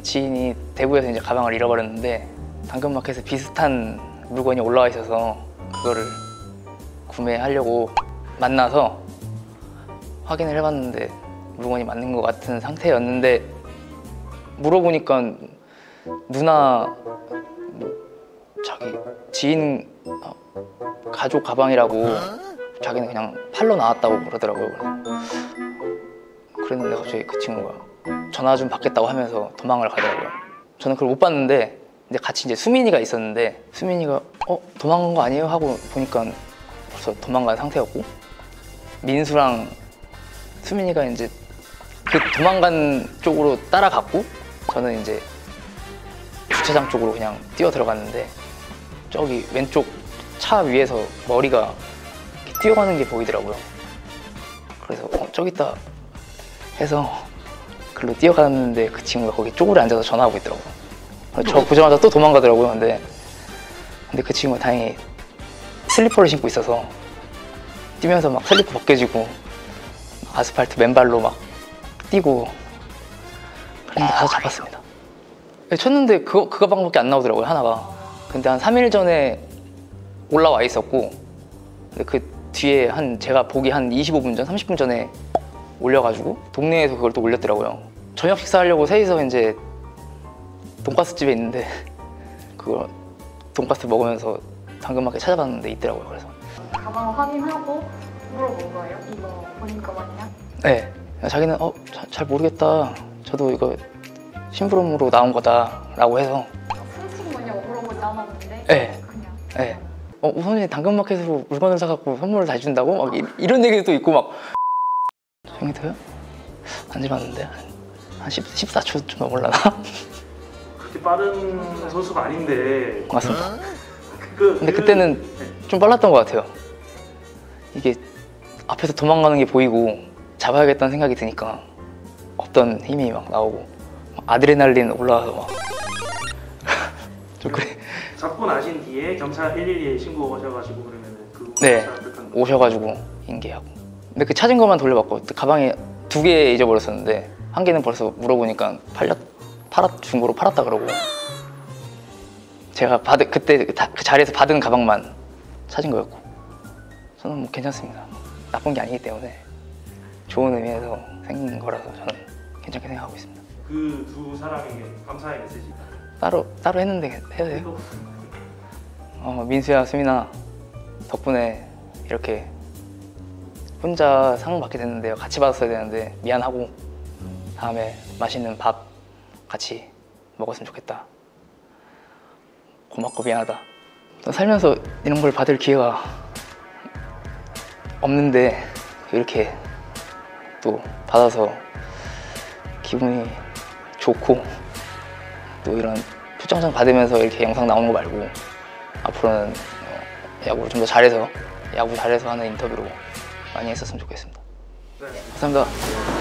지인이 대구에서 이제 가방을 잃어버렸는데 당근마켓에 비슷한 물건이 올라와 있어서 그거를 구매하려고 만나서 확인을 해봤는데 물건이 맞는 것 같은 상태였는데 물어보니까 누나 자기 지인 가족 가방이라고 자기는 그냥 팔러 나왔다고 그러더라고요. 그랬는데 갑자기 그 친구가 전화 좀 받겠다고 하면서 도망을 가더라고요. 저는 그걸 못 봤는데 근데 같이 이제 수민이가 있었는데 수민이가 도망간 거 아니에요? 하고 보니까 벌써 도망간 상태였고 민수랑 수민이가 이제 그 도망간 쪽으로 따라갔고 저는 이제 주차장 쪽으로 그냥 뛰어 들어갔는데 저기 왼쪽 차 위에서 머리가 이렇게 뛰어가는 게 보이더라고요. 그래서 저기 있다 해서 글로 뛰어갔는데 그 친구가 거기 쪼그려 앉아서 전화하고 있더라고요. 저 보자마자 또 도망가더라고요. 근데 그 친구가 다행히 슬리퍼를 신고 있어서 뛰면서 막 슬리퍼 벗겨지고 아스팔트 맨발로 막 뛰고 그랬는데 가서 잡았습니다. 쳤는데 그 가방밖에 안 나오더라고요, 하나가. 근데 한 3일 전에 올라와 있었고 근데 그 뒤에 제가 보기 한 25분 전, 30분 전에 올려가지고 동네에서 그걸 또 올렸더라고요. 저녁 식사하려고 셋이서 이제 돈가스 집에 있는데 그거 돈가스 먹으면서 당근마켓 찾아봤는데 있더라고요. 그래서 가방을 확인하고 물어본 거예요? 이거 본인 가방이야? 네. 자기는 잘 모르겠다. 저도 이거 심부름으로 나온 거다 라고 해서 훔친 거냐고 물어보지 않았는데 네. 그냥 네. 우선이 당근마켓으로 물건을 사갖고 선물을 다 준다고? 막 이런 얘기도 있고 막 형이도요? 안 집었는데 한 14초 좀 넘을라나? 그렇게 빠른 선수가 아닌데. 맞습니다. 근데 그때는 좀 빨랐던 것 같아요. 이게 앞에서 도망가는 게 보이고 잡아야겠다는 생각이 드니까 없던 힘이 막 나오고 막 아드레날린 올라와서 막 좀 그래. 잡고 나신 뒤에 경찰 112에 신고하셔가지고 그러면은 그 네, 오셔가지고 인계하고. 근데 그 찾은 것만 돌려받고 가방에 2개 잊어버렸었는데 한 개는 벌써 물어보니까 중고로 팔았다 그러고 제가 그때 그 자리에서 받은 가방만 찾은 거였고 저는 뭐 괜찮습니다. 나쁜 게 아니기 때문에 좋은 의미에서 생긴 거라서 저는 괜찮게 생각하고 있습니다. 그 두 사람에게 감사의 메시지 따로 했는데 해도 돼요? 민수야, 수민아 덕분에 이렇게 혼자 상 받게 됐는데요. 같이 받았어야 되는데 미안하고 다음에 맛있는 밥 같이 먹었으면 좋겠다. 고맙고 미안하다. 살면서 이런 걸 받을 기회가 없는데 이렇게 또 받아서 기분이 좋고 또 이런 초청장 받으면서 이렇게 영상 나오는 거 말고 앞으로는 야구를 좀 더 잘해서 하는 인터뷰로 많이 했었으면 좋겠습니다. 네. 감사합니다.